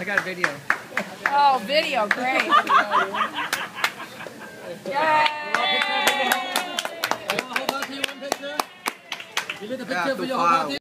got a video. Oh, video, great. Yay! Hold on to one picture. Give me the picture for your whole party.